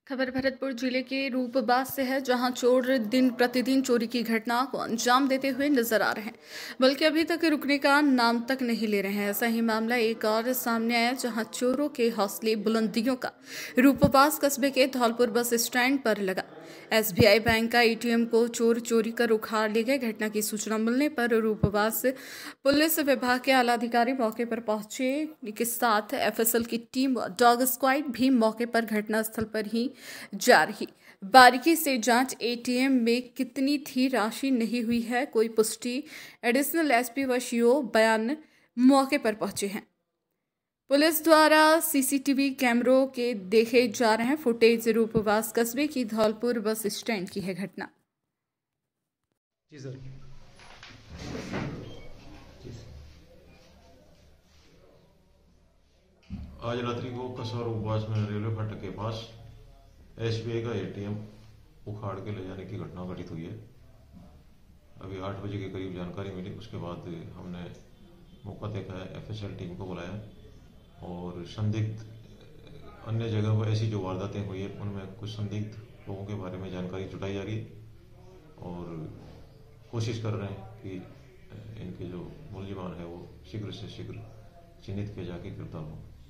खबर भरतपुर जिले के रूपबाज से है, जहां चोर दिन प्रतिदिन चोरी की घटना को अंजाम देते हुए नजर आ रहे हैं, बल्कि अभी तक रुकने का नाम तक नहीं ले रहे हैं। ऐसा ही मामला एक और सामने आया, जहां चोरों के हौसले बुलंदियों का रूपबाज कस्बे के धौलपुर बस स्टैंड पर लगा। एसबीआई बैंक का एटीएम को चोर चोरी कर उखाड़ ले गए। घटना की सूचना मिलने पर रूपबाज पुलिस विभाग के आला अधिकारी मौके पर पहुंचे के साथ एफएसएल की टीम व डॉग स्क्वाड भी मौके पर घटनास्थल पर ही जा रही। बारीकी से जांच। एटीएम में कितनी थी राशि नहीं हुई है कोई पुष्टि। एडिशनल एसपी व सीओ बयान मौके पर पहुंचे हैं। पुलिस द्वारा सीसीटीवी कैमरों के देखे जा रहे हैं फुटेज। रूपवास कस्बे की धौलपुर बस स्टैंड की है घटना। जी सर। आज रात्रि को कसौर उपवास में रेलवे फाटक के पास एसबीआई का एटीएम उखाड़ के ले जाने की घटना घटित हुई है। अभी 8 बजे के करीब जानकारी मिली। उसके बाद हमने मौका देखा है, एफएसएल टीम को बुलाया और संदिग्ध अन्य जगह पर ऐसी जो वारदातें हुई है उनमें कुछ संदिग्ध लोगों के बारे में जानकारी जुटाई जा रही है और कोशिश कर रहे हैं कि इनके जो मुलजिमान है वो शीघ्र से शीघ्र चिन्हित किए जाके गिरफ्तार हों।